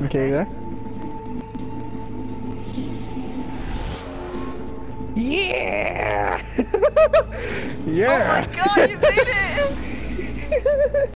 Okay, there. Yeah! Yeah! Oh my god, you made it!